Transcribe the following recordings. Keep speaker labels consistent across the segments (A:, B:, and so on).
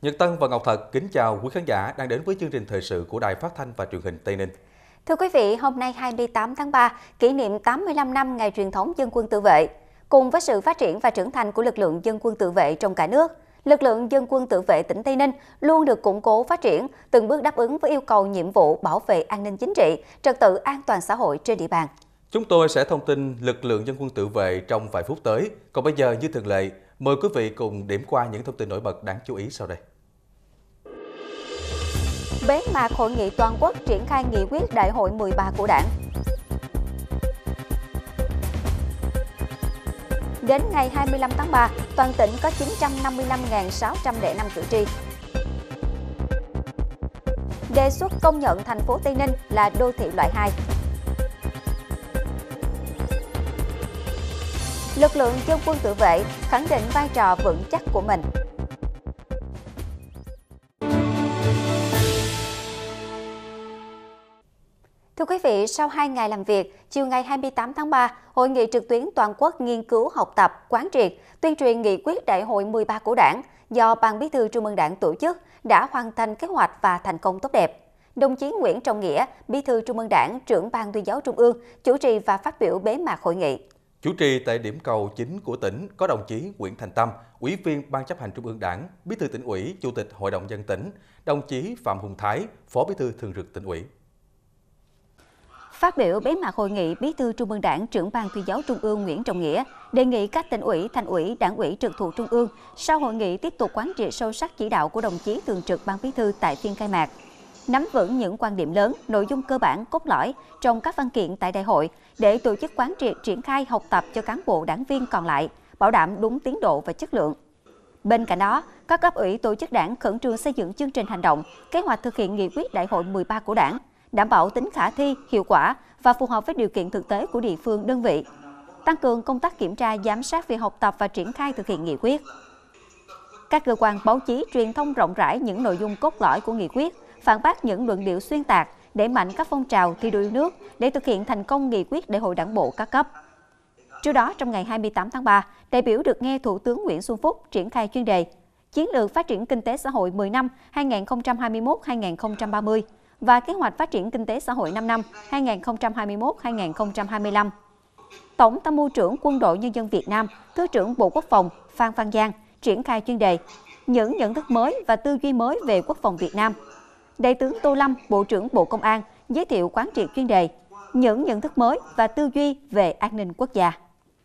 A: Nhật Tân và Ngọc Thật kính chào quý khán giả đang đến với chương trình thời sự của Đài Phát thanh và Truyền hình Tây Ninh.
B: Thưa quý vị, hôm nay 28 tháng 3, kỷ niệm 85 năm ngày truyền thống dân quân tự vệ. Cùng với sự phát triển và trưởng thành của lực lượng dân quân tự vệ trong cả nước, lực lượng dân quân tự vệ tỉnh Tây Ninh luôn được củng cố phát triển, từng bước đáp ứng với yêu cầu nhiệm vụ bảo vệ an ninh chính trị, trật tự an toàn xã hội trên địa bàn.
A: Chúng tôi sẽ thông tin lực lượng dân quân tự vệ trong vài phút tới. Còn bây giờ như thường lệ, mời quý vị cùng điểm qua những thông tin nổi bật đáng chú ý sau đây.
B: Bế mạc hội nghị toàn quốc triển khai nghị quyết Đại hội 13 của Đảng. Đến ngày 25 tháng 3, toàn tỉnh có 955.605 cử tri. Đề xuất công nhận thành phố Tây Ninh là đô thị loại 2. Lực lượng dân quân tự vệ khẳng định vai trò vững chắc của mình. Thưa quý vị, sau 2 ngày làm việc, chiều ngày 28 tháng 3, Hội nghị trực tuyến toàn quốc nghiên cứu, học tập, quán triệt, tuyên truyền nghị quyết Đại hội 13 của Đảng do Ban Bí thư Trung ương Đảng tổ chức đã hoàn thành kế hoạch và thành công tốt đẹp. Đồng chí Nguyễn Trọng Nghĩa, Bí thư Trung ương Đảng, trưởng Ban Tuyên giáo Trung ương, chủ trì và phát biểu bế mạc hội nghị.
A: Chủ trì tại điểm cầu chính của tỉnh có đồng chí Nguyễn Thành Tâm, Ủy viên Ban chấp hành Trung ương Đảng, Bí thư Tỉnh ủy, Chủ tịch Hội đồng dân tỉnh, đồng chí Phạm Hùng Thái, Phó Bí thư Thường trực Tỉnh ủy.
B: Phát biểu bế mạc hội nghị, Bí thư Trung ương Đảng, trưởng Ban Tuyên giáo Trung ương Nguyễn Trọng Nghĩa đề nghị các tỉnh ủy, thành ủy, đảng ủy trực thuộc Trung ương sau hội nghị tiếp tục quán triệt sâu sắc chỉ đạo của đồng chí Thường trực Ban Bí thư tại phiên khai mạc, nắm vững những quan điểm lớn, nội dung cơ bản, cốt lõi trong các văn kiện tại đại hội để tổ chức quán triệt triển khai học tập cho cán bộ đảng viên còn lại, bảo đảm đúng tiến độ và chất lượng. Bên cạnh đó, các cấp ủy tổ chức Đảng khẩn trương xây dựng chương trình hành động, kế hoạch thực hiện nghị quyết Đại hội 13 của Đảng, đảm bảo tính khả thi, hiệu quả và phù hợp với điều kiện thực tế của địa phương, đơn vị. Tăng cường công tác kiểm tra, giám sát việc học tập và triển khai thực hiện nghị quyết. Các cơ quan báo chí truyền thông rộng rãi những nội dung cốt lõi của nghị quyết, phản bác những luận điệu xuyên tạc, đẩy mạnh các phong trào thi đua yêu nước để thực hiện thành công nghị quyết Đại hội Đảng bộ các cấp. Trước đó, trong ngày 28 tháng 3, đại biểu được nghe Thủ tướng Nguyễn Xuân Phúc triển khai chuyên đề Chiến lược phát triển kinh tế xã hội 10 năm 2021-2030 và Kế hoạch phát triển kinh tế xã hội 5 năm 2021-2025. Tổng Tham mưu trưởng Quân đội Nhân dân Việt Nam, Thứ trưởng Bộ Quốc phòng Phan Văn Giang triển khai chuyên đề Những nhận thức mới và tư duy mới về quốc phòng Việt Nam. Đại tướng Tô Lâm, Bộ trưởng Bộ Công an giới thiệu quán triệt chuyên đề Những nhận thức mới và tư duy về an ninh quốc gia.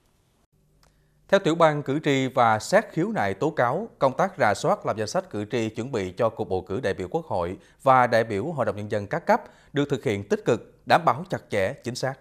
A: Theo Tiểu ban Cử tri và xét khiếu nại tố cáo, công tác rà soát lập danh sách cử tri chuẩn bị cho cuộc bầu cử đại biểu Quốc hội và đại biểu Hội đồng Nhân dân các cấp được thực hiện tích cực, đảm bảo chặt chẽ, chính xác.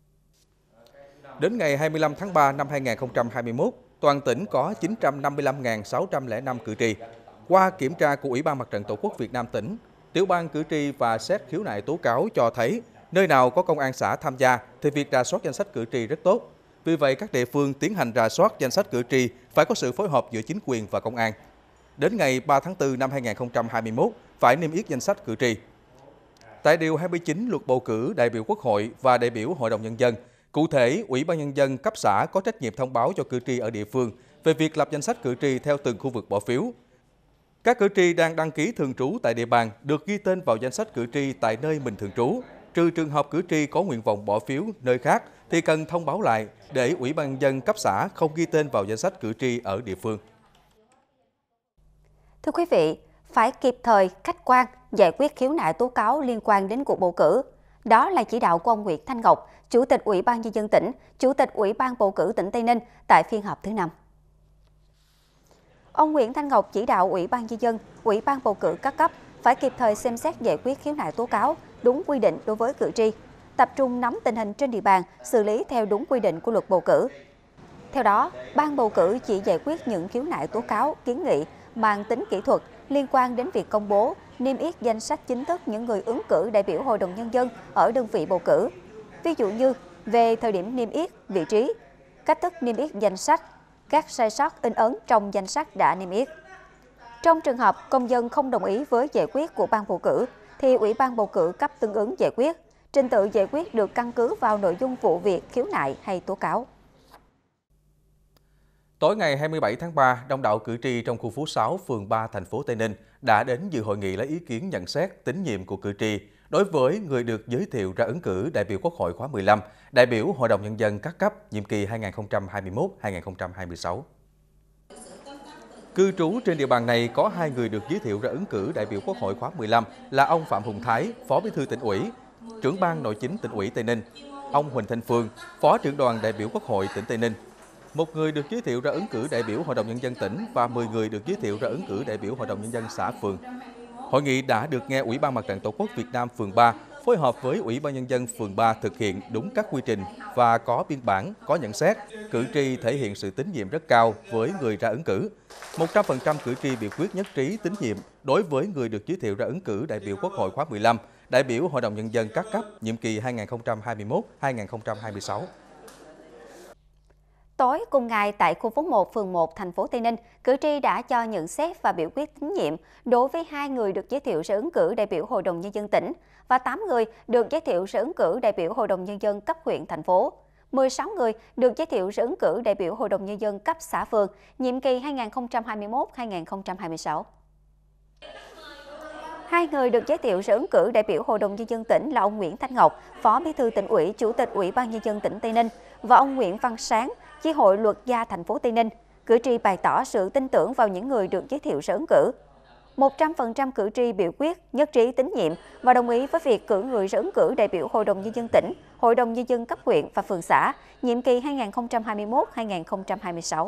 A: Đến ngày 25 tháng 3 năm 2021, toàn tỉnh có 955.605 cử tri. Qua kiểm tra của Ủy ban Mặt trận Tổ quốc Việt Nam tỉnh, Tiểu ban Cử tri và xét khiếu nại tố cáo cho thấy nơi nào có công an xã tham gia thì việc rà soát danh sách cử tri rất tốt. Vì vậy, các địa phương tiến hành rà soát danh sách cử tri phải có sự phối hợp giữa chính quyền và công an. Đến ngày 3 tháng 4 năm 2021, phải niêm yết danh sách cử tri. Tại Điều 29 Luật Bầu cử đại biểu Quốc hội và đại biểu Hội đồng Nhân dân, cụ thể, Ủy ban Nhân dân cấp xã có trách nhiệm thông báo cho cử tri ở địa phương về việc lập danh sách cử tri theo từng khu vực bỏ phiếu. Các cử tri đang đăng ký thường trú tại địa bàn được ghi tên vào danh sách cử tri tại nơi mình thường trú. Trừ trường hợp cử tri có nguyện vọng bỏ phiếu nơi khác thì cần thông báo lại để Ủy ban Nhân dân cấp xã không ghi tên vào danh sách cử tri ở địa phương.
B: Thưa quý vị, phải kịp thời, khách quan giải quyết khiếu nại tố cáo liên quan đến cuộc bầu cử. Đó là chỉ đạo của ông Nguyễn Thanh Ngọc, Chủ tịch Ủy ban Nhân dân tỉnh, Chủ tịch Ủy ban bầu cử tỉnh Tây Ninh tại phiên họp thứ 5. Ông Nguyễn Thanh Ngọc chỉ đạo Ủy ban Nhân dân, Ủy ban bầu cử các cấp phải kịp thời xem xét giải quyết khiếu nại tố cáo đúng quy định đối với cử tri, tập trung nắm tình hình trên địa bàn, xử lý theo đúng quy định của luật bầu cử. Theo đó, ban bầu cử chỉ giải quyết những khiếu nại tố cáo, kiến nghị mang tính kỹ thuật liên quan đến việc công bố, niêm yết danh sách chính thức những người ứng cử đại biểu Hội đồng Nhân dân ở đơn vị bầu cử. Ví dụ như về thời điểm niêm yết, vị trí, cách thức niêm yết danh sách, các sai sót in ấn trong danh sách đã niêm yết. Trong trường hợp công dân không đồng ý với giải quyết của ban bầu cử, thì Ủy ban bầu cử cấp tương ứng giải quyết. Trình tự giải quyết được căn cứ vào nội dung vụ việc khiếu nại hay tố cáo.
A: Tối ngày 27 tháng 3, đông đảo cử tri trong khu phố 6, phường 3, thành phố Tây Ninh đã đến dự hội nghị lấy ý kiến nhận xét tín nhiệm của cử tri đối với người được giới thiệu ra ứng cử đại biểu Quốc hội khóa 15, đại biểu Hội đồng Nhân dân các cấp nhiệm kỳ 2021-2026. Cư trú trên địa bàn này có 2 người được giới thiệu ra ứng cử đại biểu Quốc hội khóa 15 là ông Phạm Hùng Thái, Phó Bí thư Tỉnh ủy, Trưởng ban Nội chính Tỉnh ủy Tây Ninh, ông Huỳnh Thanh Phương, Phó Trưởng đoàn đại biểu Quốc hội tỉnh Tây Ninh. 1 người được giới thiệu ra ứng cử đại biểu Hội đồng Nhân dân tỉnh và 10 người được giới thiệu ra ứng cử đại biểu Hội đồng Nhân dân xã phường. Hội nghị đã được nghe Ủy ban Mặt trận Tổ quốc Việt Nam phường 3 phối hợp với Ủy ban Nhân dân phường 3 thực hiện đúng các quy trình và có biên bản, có nhận xét. Cử tri thể hiện sự tín nhiệm rất cao với người ra ứng cử. 100% cử tri biểu quyết nhất trí tín nhiệm đối với người được giới thiệu ra ứng cử đại biểu Quốc hội khóa 15, đại biểu Hội đồng Nhân dân các cấp nhiệm kỳ 2021-2026.
B: Tối cùng ngày tại khu phố 1, phường 1, thành phố Tây Ninh, cử tri đã cho nhận xét và biểu quyết tín nhiệm đối với 2 người được giới thiệu ra ứng cử đại biểu Hội đồng Nhân dân tỉnh và 8 người được giới thiệu ra ứng cử đại biểu Hội đồng Nhân dân cấp huyện, thành phố. 16 người được giới thiệu ra ứng cử đại biểu Hội đồng Nhân dân cấp xã phường, nhiệm kỳ 2021-2026. 2 người được giới thiệu ra ứng cử đại biểu Hội đồng Nhân dân tỉnh là ông Nguyễn Thanh Ngọc, Phó Bí thư Tỉnh ủy, Chủ tịch Ủy ban Nhân dân tỉnh Tây Ninh và ông Nguyễn Văn Sáng, Chi hội Luật gia thành phố Tây Ninh. Cử tri bày tỏ sự tin tưởng vào những người được giới thiệu ra ứng cử. 100% cử tri biểu quyết, nhất trí tín nhiệm và đồng ý với việc cử người ra ứng cử đại biểu Hội đồng Nhân dân tỉnh, Hội đồng Nhân dân cấp huyện và phường xã, nhiệm kỳ 2021-2026.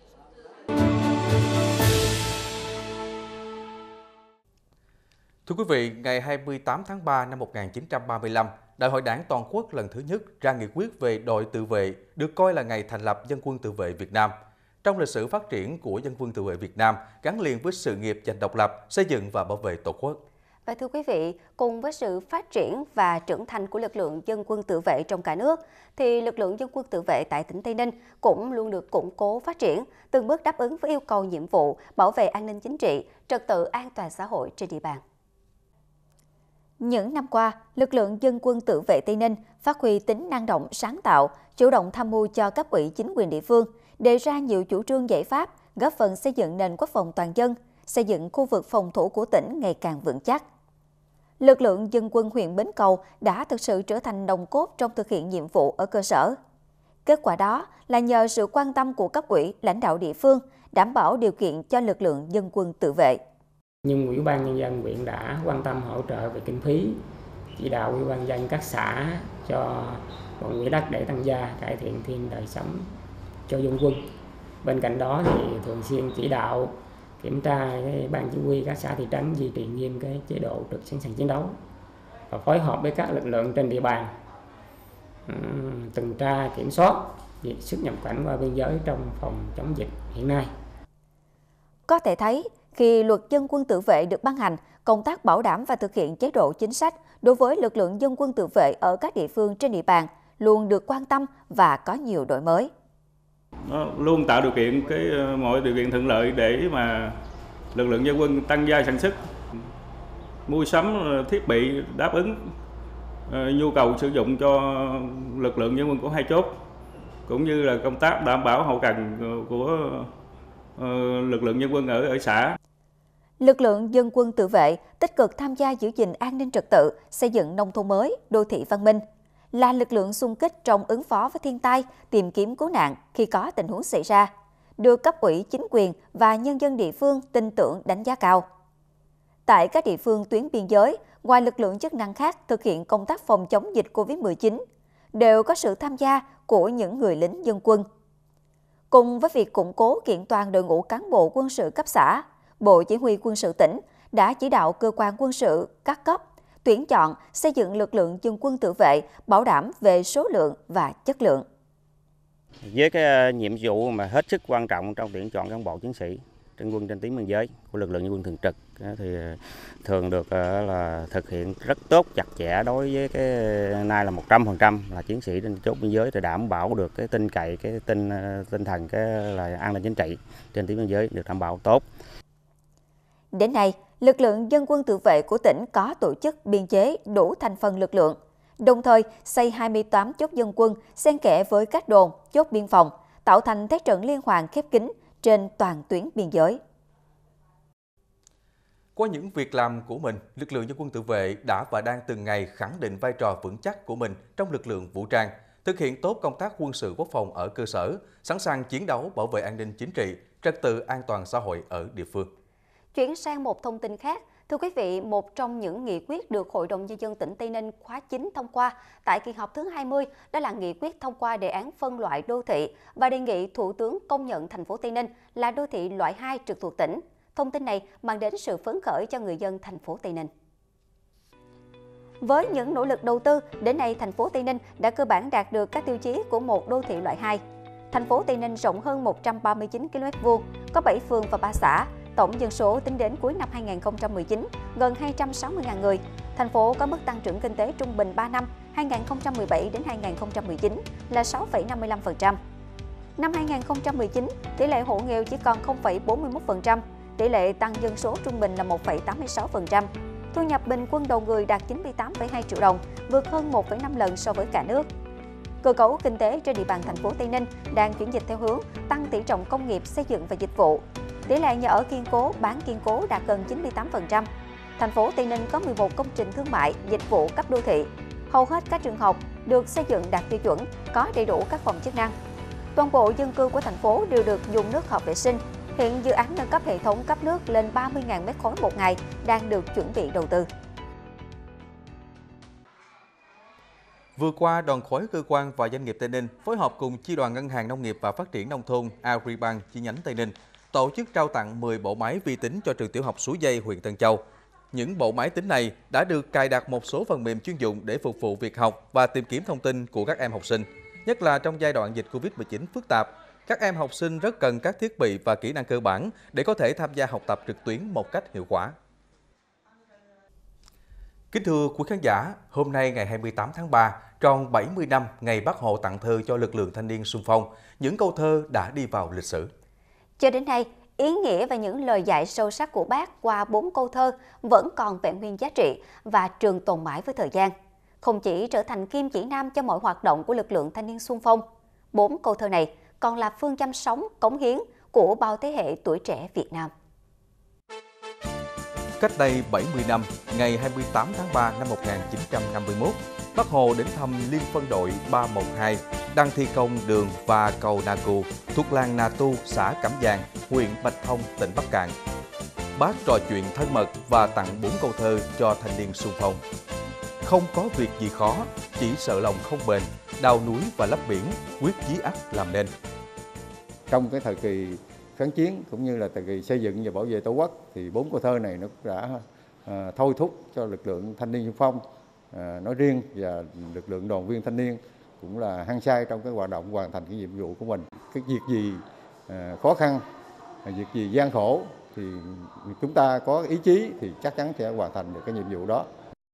A: Thưa quý vị, ngày 28 tháng 3 năm 1935, Đại hội Đảng Toàn quốc lần thứ nhất ra nghị quyết về đội tự vệ, được coi là ngày thành lập Dân quân tự vệ Việt Nam. Trong lịch sử phát triển của Dân quân tự vệ Việt Nam, gắn liền với sự nghiệp giành độc lập, xây dựng và bảo vệ Tổ quốc.
B: Và thưa quý vị, cùng với sự phát triển và trưởng thành của lực lượng dân quân tự vệ trong cả nước, thì lực lượng dân quân tự vệ tại tỉnh Tây Ninh cũng luôn được củng cố phát triển, từng bước đáp ứng với yêu cầu nhiệm vụ bảo vệ an ninh chính trị, trật tự an toàn xã hội trên địa bàn. Những năm qua, lực lượng dân quân tự vệ Tây Ninh phát huy tính năng động, sáng tạo, chủ động tham mưu cho cấp ủy chính quyền địa phương, đề ra nhiều chủ trương giải pháp, góp phần xây dựng nền quốc phòng toàn dân, xây dựng khu vực phòng thủ của tỉnh ngày càng vững chắc. Lực lượng dân quân huyện Bến Cầu đã thực sự trở thành nòng cốt trong thực hiện nhiệm vụ ở cơ sở. Kết quả đó là nhờ sự quan tâm của cấp ủy, lãnh đạo địa phương, đảm bảo điều kiện cho lực lượng dân quân tự vệ.
C: Nhưng Ủy ban Nhân dân huyện đã quan tâm hỗ trợ về kinh phí, chỉ đạo Ủy ban nhân dân các xã cho một quỹ đất để tăng gia, cải thiện thêm đời sống cho dân quân. Bên cạnh đó thì thường xuyên chỉ đạo kiểm tra cái ban chỉ huy các xã thị trấn duy trì nghiêm cái chế độ trực sẵn sàng chiến đấu và phối hợp với các lực lượng trên địa bàn tuần tra kiểm soát việc xuất nhập cảnh qua biên giới trong phòng chống dịch hiện nay.
B: Có thể thấy, khi luật dân quân tự vệ được ban hành, công tác bảo đảm và thực hiện chế độ chính sách đối với lực lượng dân quân tự vệ ở các địa phương trên địa bàn luôn được quan tâm và có nhiều đổi mới.
D: Nó luôn tạo điều kiện mọi điều kiện thuận lợi để mà lực lượng dân quân tăng gia sản xuất, mua sắm thiết bị đáp ứng nhu cầu sử dụng cho lực lượng dân quân của 2 chốt, cũng như là công tác đảm bảo hậu cần của lực lượng dân quân ở xã.
B: Lực lượng dân quân tự vệ tích cực tham gia giữ gìn an ninh trật tự, xây dựng nông thôn mới, đô thị văn minh, là lực lượng xung kích trong ứng phó với thiên tai, tìm kiếm cứu nạn khi có tình huống xảy ra, được cấp ủy chính quyền và nhân dân địa phương tin tưởng đánh giá cao. Tại các địa phương tuyến biên giới, ngoài lực lượng chức năng khác thực hiện công tác phòng chống dịch Covid-19, đều có sự tham gia của những người lính dân quân. Cùng với việc củng cố kiện toàn đội ngũ cán bộ quân sự cấp xã, Bộ Chỉ huy Quân sự tỉnh đã chỉ đạo cơ quan quân sự các cấp tuyển chọn, xây dựng lực lượng dân quân tự vệ bảo đảm về số lượng và chất lượng.
E: Với cái nhiệm vụ mà hết sức quan trọng trong tuyển chọn cán bộ chiến sĩ trên quân trên tuyến biên giới của lực lượng dân quân thường trực thì thường được là thực hiện rất tốt, chặt chẽ đối với cái nay là 100% là chiến sĩ trên chốt biên giới để đảm bảo được cái tin cậy, cái tinh thần cái là an ninh chính trị trên tuyến biên giới được đảm bảo tốt.
B: Đến nay, lực lượng dân quân tự vệ của tỉnh có tổ chức biên chế đủ thành phần lực lượng, đồng thời xây 28 chốt dân quân xen kẽ với các đồn, chốt biên phòng, tạo thành thế trận liên hoàn khép kín trên toàn tuyến biên giới.
A: Qua những việc làm của mình, lực lượng dân quân tự vệ đã và đang từng ngày khẳng định vai trò vững chắc của mình trong lực lượng vũ trang, thực hiện tốt công tác quân sự quốc phòng ở cơ sở, sẵn sàng chiến đấu bảo vệ an ninh chính trị, trật tự an toàn xã hội ở địa phương.
B: Chuyển sang một thông tin khác, thưa quý vị, một trong những nghị quyết được Hội đồng Nhân dân tỉnh Tây Ninh khóa 9 thông qua tại kỳ họp thứ 20 đó là nghị quyết thông qua đề án phân loại đô thị và đề nghị Thủ tướng công nhận thành phố Tây Ninh là đô thị loại 2 trực thuộc tỉnh. Thông tin này mang đến sự phấn khởi cho người dân thành phố Tây Ninh. Với những nỗ lực đầu tư, đến nay thành phố Tây Ninh đã cơ bản đạt được các tiêu chí của một đô thị loại 2. Thành phố Tây Ninh rộng hơn 139 km2, có 7 phường và 3 xã. Tổng dân số tính đến cuối năm 2019 gần 260.000 người. Thành phố có mức tăng trưởng kinh tế trung bình 3 năm 2017 đến 2019 là 6,55%. Năm 2019, tỷ lệ hộ nghèo chỉ còn 0,41%, tỷ lệ tăng dân số trung bình là 1,86%. Thu nhập bình quân đầu người đạt 98,2 triệu đồng, vượt hơn 1,5 lần so với cả nước. Cơ cấu kinh tế trên địa bàn thành phố Tây Ninh đang chuyển dịch theo hướng tăng tỷ trọng công nghiệp, xây dựng và dịch vụ. Tỷ lệ nhà ở kiên cố, bán kiên cố đạt gần 98%. Thành phố Tây Ninh có 11 công trình thương mại, dịch vụ cấp đô thị. Hầu hết các trường học được xây dựng đạt tiêu chuẩn, có đầy đủ các phòng chức năng. Toàn bộ dân cư của thành phố đều được dùng nước hợp vệ sinh. Hiện dự án nâng cấp hệ thống cấp nước lên 30.000 m3 một ngày đang được chuẩn bị đầu tư.
A: Vừa qua, đoàn khối cơ quan và doanh nghiệp Tây Ninh phối hợp cùng Chi đoàn Ngân hàng Nông nghiệp và Phát triển Nông thôn Agribank chi nhánh Tây Ninh tổ chức trao tặng 10 bộ máy vi tính cho trường tiểu học Suối Dây, huyện Tân Châu. Những bộ máy tính này đã được cài đặt một số phần mềm chuyên dụng để phục vụ việc học và tìm kiếm thông tin của các em học sinh. Nhất là trong giai đoạn dịch Covid-19 phức tạp, các em học sinh rất cần các thiết bị và kỹ năng cơ bản để có thể tham gia học tập trực tuyến một cách hiệu quả. Kính thưa quý khán giả, hôm nay ngày 28 tháng 3, tròn 70 năm ngày Bác Hồ tặng thơ cho lực lượng thanh niên xung phong, những câu thơ đã đi vào lịch sử.
B: Cho đến nay, ý nghĩa và những lời dạy sâu sắc của Bác qua 4 câu thơ vẫn còn vẹn nguyên giá trị và trường tồn mãi với thời gian. Không chỉ trở thành kim chỉ nam cho mọi hoạt động của lực lượng thanh niên xung phong, 4 câu thơ này còn là phương châm sống, cống hiến của bao thế hệ tuổi trẻ Việt Nam.
A: Cách đây 70 năm, ngày 28 tháng 3 năm 1951, Bác Hồ đến thăm Liên phân đội 312 đang thi công đường và cầu Na Cù thuộc làng Na Tu, xã Cẩm Giàng, huyện Bạch Thông, tỉnh Bắc Kạn. Bác trò chuyện thân mật và tặng 4 câu thơ cho thanh niên xung phong. Không có việc gì khó, chỉ sợ lòng không bền, đào núi và lấp biển, quyết chí ắt làm nên.
F: Trong cái thời kỳ kháng chiến cũng như là thời kỳ xây dựng và bảo vệ Tổ quốc thì 4 câu thơ này nó đã thôi thúc cho lực lượng thanh niên xung phong nói riêng và lực lượng đoàn viên thanh niên cũng là hăng say trong cái hoạt động hoàn thành cái nhiệm vụ của mình. Cái việc gì khó khăn, việc gì gian khổ thì chúng ta có ý chí thì chắc chắn sẽ hoàn thành được cái nhiệm vụ đó.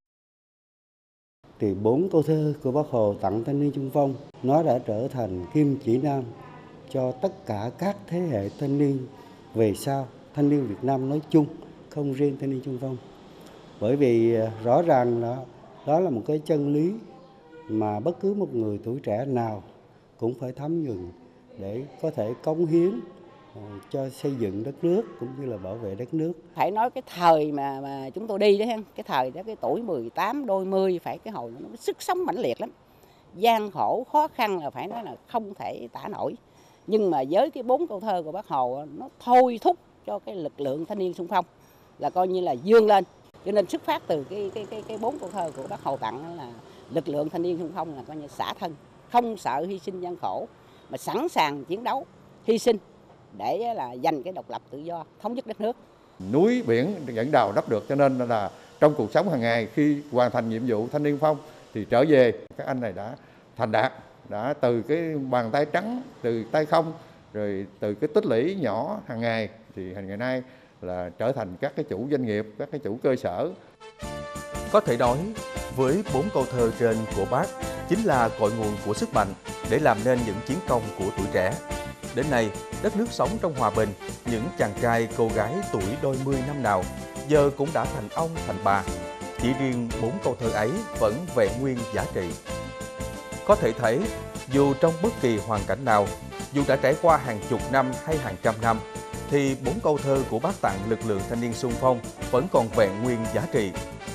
G: Thì 4 câu thơ của Bác Hồ tặng thanh niên xung phong nó đã trở thành kim chỉ nam cho tất cả các thế hệ thanh niên về sau, thanh niên Việt Nam nói chung, không riêng thanh niên xung phong. Bởi vì rõ ràng đó là một cái chân lý mà bất cứ một người tuổi trẻ nào cũng phải thấm nhuần để có thể cống hiến cho xây dựng đất nước cũng như là bảo vệ đất nước.
H: Phải nói cái thời mà chúng tôi đi đấy, cái thời đó cái tuổi 18 đôi 10 phải cái hồi nó sức sống mãnh liệt lắm. Gian khổ, khó khăn là phải nói là không thể tả nổi. Nhưng mà với cái 4 câu thơ của Bác Hồ nó thôi thúc cho cái lực lượng thanh niên xung phong là coi như là vươn lên. Cho nên xuất phát từ cái 4 câu thơ của Bác Hồ tặng là lực lượng thanh niên xung phong là coi như xả thân, không sợ hy sinh gian khổ mà sẵn sàng chiến đấu, hy sinh để là giành cái độc lập tự do, thống nhất đất nước.
F: Núi biển vẫn đào đắp được, cho nên là trong cuộc sống hàng ngày khi hoàn thành nhiệm vụ thanh niên xung phong thì trở về các anh này đã thành đạt, đã từ cái bàn tay trắng, từ tay không, rồi từ cái tích lũy nhỏ hàng ngày thì ngày nay là trở thành các cái chủ doanh nghiệp, các cái chủ cơ sở.
A: Có thể nói, với 4 câu thơ trên của Bác chính là cội nguồn của sức mạnh để làm nên những chiến công của tuổi trẻ. Đến nay, đất nước sống trong hòa bình, những chàng trai, cô gái tuổi đôi mươi năm nào giờ cũng đã thành ông, thành bà. Chỉ riêng 4 câu thơ ấy vẫn vẹn nguyên giá trị. Có thể thấy, dù trong bất kỳ hoàn cảnh nào, dù đã trải qua hàng chục năm hay hàng trăm năm, thì 4 câu thơ của Bác tặng lực lượng thanh niên xung phong vẫn còn vẹn nguyên giá trị.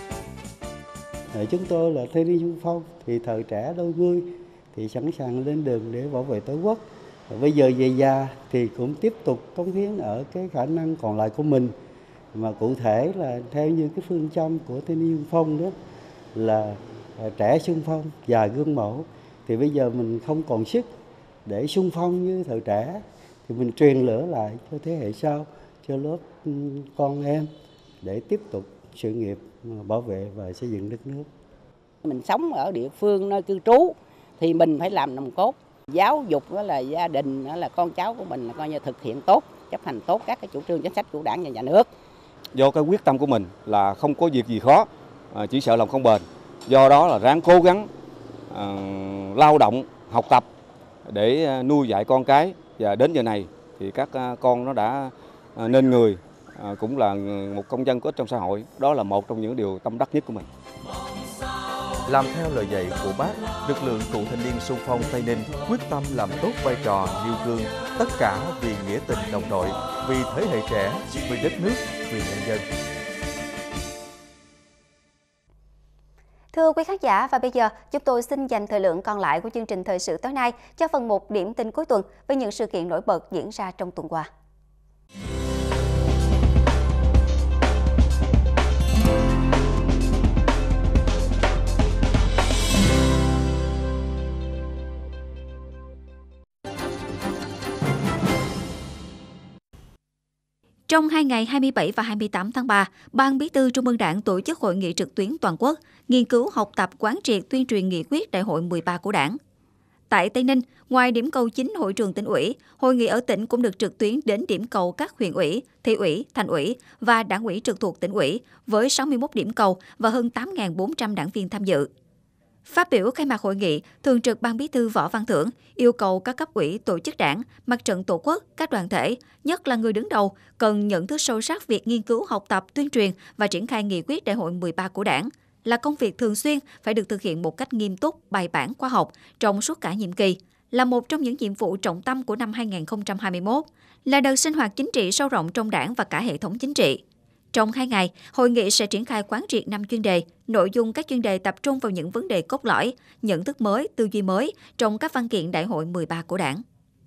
G: Chúng tôi là thanh niên xung phong thì thời trẻ đôi mươi thì sẵn sàng lên đường để bảo vệ Tổ quốc. Bây giờ về già thì cũng tiếp tục cống hiến ở cái khả năng còn lại của mình, mà cụ thể là theo như cái phương châm của thanh niên xung phong đó là trẻ xung phong, già gương mẫu. Thì bây giờ mình không còn sức để xung phong như thời trẻ thì mình truyền lửa lại cho thế hệ sau, cho lớp con em để tiếp tục sự nghiệp bảo vệ và xây dựng đất nước.
H: Mình sống ở địa phương nơi cư trú thì mình phải làm nòng cốt, giáo dục đó là gia đình, đó là con cháu của mình là coi như thực hiện tốt, chấp hành tốt các cái chủ trương chính sách của Đảng và Nhà nước.
I: Do cái quyết tâm của mình là không có việc gì khó, chỉ sợ lòng không bền. Do đó là ráng cố gắng lao động, học tập để nuôi dạy con cái, và đến giờ này thì các con nó đã nên người, cũng là một công dân có ích trong xã hội. Đó là một trong những điều tâm đắc nhất của mình.
A: Làm theo lời dạy của Bác, lực lượng cựu thanh niên xung phong Tây Ninh quyết tâm làm tốt vai trò nêu gương, tất cả vì nghĩa tình đồng đội, vì thế hệ trẻ, vì đất nước, vì nhân dân.
B: Thưa quý khán giả, và bây giờ chúng tôi xin dành thời lượng còn lại của chương trình thời sự tối nay cho phần 1 điểm tin cuối tuần với những sự kiện nổi bật diễn ra trong tuần qua. Trong 2 ngày 27 và 28 tháng 3, Ban Bí thư Trung ương Đảng tổ chức hội nghị trực tuyến toàn quốc, nghiên cứu học tập quán triệt tuyên truyền nghị quyết Đại hội 13 của Đảng. Tại Tây Ninh, ngoài điểm cầu chính hội trường tỉnh ủy, hội nghị ở tỉnh cũng được trực tuyến đến điểm cầu các huyện ủy, thị ủy, thành ủy và đảng ủy trực thuộc tỉnh ủy với 61 điểm cầu và hơn 8.400 đảng viên tham dự. Phát biểu khai mạc hội nghị, Thường trực Ban Bí thư Võ Văn Thưởng yêu cầu các cấp ủy, tổ chức đảng, mặt trận tổ quốc, các đoàn thể, nhất là người đứng đầu, cần nhận thức sâu sắc việc nghiên cứu, học tập, tuyên truyền và triển khai nghị quyết Đại hội 13 của Đảng là công việc thường xuyên phải được thực hiện một cách nghiêm túc, bài bản, khoa học trong suốt cả nhiệm kỳ, là một trong những nhiệm vụ trọng tâm của năm 2021, là đợt sinh hoạt chính trị sâu rộng trong Đảng và cả hệ thống chính trị. Trong 2 ngày, hội nghị sẽ triển khai quán triệt 5 chuyên đề. Nội dung các chuyên đề tập trung vào những vấn đề cốt lõi, nhận thức mới, tư duy mới trong các văn kiện Đại hội 13 của Đảng.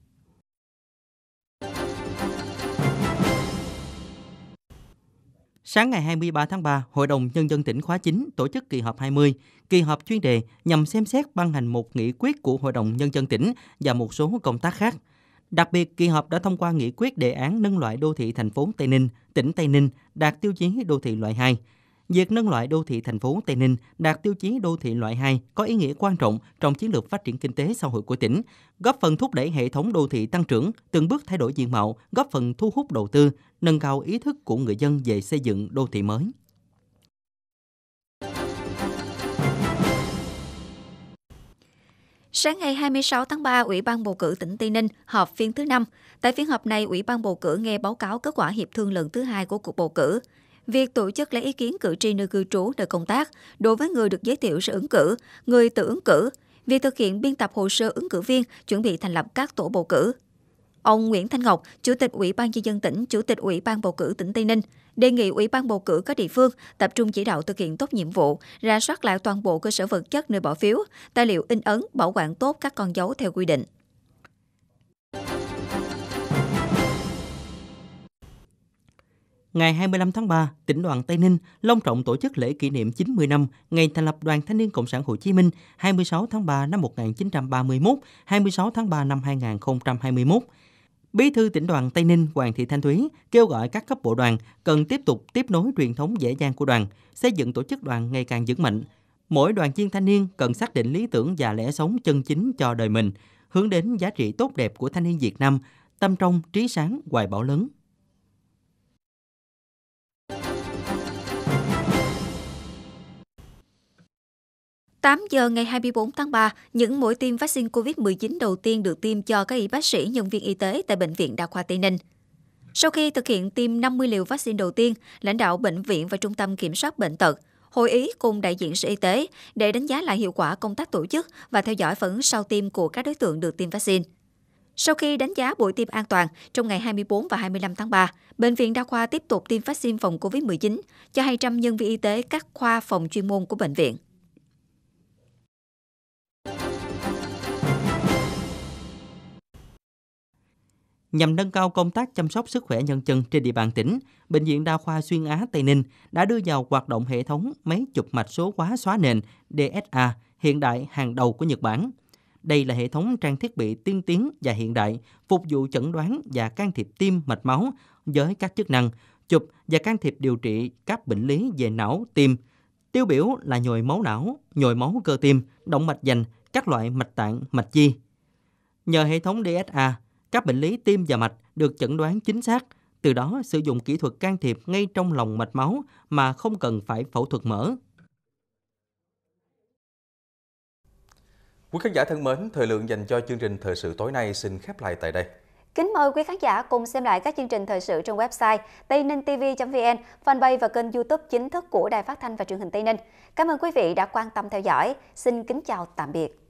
J: Sáng ngày 23 tháng 3, Hội đồng Nhân dân tỉnh khóa 9 tổ chức kỳ họp 20, kỳ họp chuyên đề nhằm xem xét ban hành một nghị quyết của Hội đồng Nhân dân tỉnh và một số công tác khác. Đặc biệt, kỳ họp đã thông qua nghị quyết đề án nâng loại đô thị thành phố Tây Ninh, tỉnh Tây Ninh đạt tiêu chí đô thị loại 2. Việc nâng loại đô thị thành phố Tây Ninh đạt tiêu chí đô thị loại 2 có ý nghĩa quan trọng trong chiến lược phát triển kinh tế xã hội của tỉnh, góp phần thúc đẩy hệ thống đô thị tăng trưởng, từng bước thay đổi diện mạo, góp phần thu hút đầu tư, nâng cao ý thức của người dân về xây dựng đô thị mới.
B: Sáng ngày 26 tháng 3, Ủy ban bầu cử tỉnh Tây Ninh họp phiên thứ 5. Tại phiên họp này, Ủy ban bầu cử nghe báo cáo kết quả hiệp thương lần thứ 2 của cuộc bầu cử. Việc tổ chức lấy ý kiến cử tri nơi cư trú, nơi công tác đối với người được giới thiệu sẽ ứng cử, người tự ứng cử, việc thực hiện biên tập hồ sơ ứng cử viên, chuẩn bị thành lập các tổ bầu cử. Ông Nguyễn Thanh Ngọc, Chủ tịch Ủy ban Nhân dân tỉnh, Chủ tịch Ủy ban bầu cử tỉnh Tây Ninh, đề nghị Ủy ban bầu cử các địa phương tập trung chỉ đạo thực hiện tốt nhiệm vụ, rà soát lại toàn bộ cơ sở vật chất nơi bỏ phiếu, tài liệu in ấn, bảo quản tốt các con dấu theo quy định.
J: Ngày 25 tháng 3, tỉnh đoàn Tây Ninh long trọng tổ chức lễ kỷ niệm 90 năm ngày thành lập Đoàn Thanh niên Cộng sản Hồ Chí Minh 26 tháng 3 năm 1931, 26 tháng 3 năm 2021. Bí thư tỉnh đoàn Tây Ninh Hoàng Thị Thanh Thúy kêu gọi các cấp bộ đoàn cần tiếp tục tiếp nối truyền thống dễ dàng của đoàn, xây dựng tổ chức đoàn ngày càng vững mạnh. Mỗi đoàn viên thanh niên cần xác định lý tưởng và lẽ sống chân chính cho đời mình, hướng đến giá trị tốt đẹp của thanh niên Việt Nam, tâm trong, trí sáng, hoài bão lớn.
B: Tám 8 giờ ngày 24 tháng 3, những mũi tiêm vaccine COVID-19 đầu tiên được tiêm cho các y bác sĩ, nhân viên y tế tại Bệnh viện Đa khoa Tây Ninh. Sau khi thực hiện tiêm 50 liều vaccine đầu tiên, lãnh đạo bệnh viện và Trung tâm Kiểm soát Bệnh tật hội ý cùng đại diện Sở Y tế để đánh giá lại hiệu quả công tác tổ chức và theo dõi phản ứng sau tiêm của các đối tượng được tiêm vaccine. Sau khi đánh giá buổi tiêm an toàn, trong ngày 24 và 25 tháng 3, Bệnh viện Đa khoa tiếp tục tiêm vaccine phòng COVID-19 cho 200 nhân viên y tế các khoa phòng chuyên môn của bệnh viện.
J: Nhằm nâng cao công tác chăm sóc sức khỏe nhân dân trên địa bàn tỉnh, Bệnh viện Đa khoa Xuyên Á Tây Ninh đã đưa vào hoạt động hệ thống máy chụp mạch số hóa xóa nền DSA hiện đại hàng đầu của Nhật Bản. Đây là hệ thống trang thiết bị tiên tiến và hiện đại phục vụ chẩn đoán và can thiệp tim mạch máu với các chức năng chụp và can thiệp điều trị các bệnh lý về não, tim. Tiêu biểu là nhồi máu não, nhồi máu cơ tim, động mạch vành, các loại mạch tạng, mạch chi. Nhờ hệ thống DSA, các bệnh lý tim và mạch được chẩn đoán chính xác, từ đó sử dụng kỹ thuật can thiệp ngay trong lòng mạch máu mà không cần phải phẫu thuật mở.
A: Quý khán giả thân mến, thời lượng dành cho chương trình thời sự tối nay xin khép lại tại đây.
B: Kính mời quý khán giả cùng xem lại các chương trình thời sự trên website tayninhtv.vn, fanpage và kênh YouTube chính thức của Đài Phát thanh và Truyền hình Tây Ninh. Cảm ơn quý vị đã quan tâm theo dõi. Xin kính chào tạm biệt.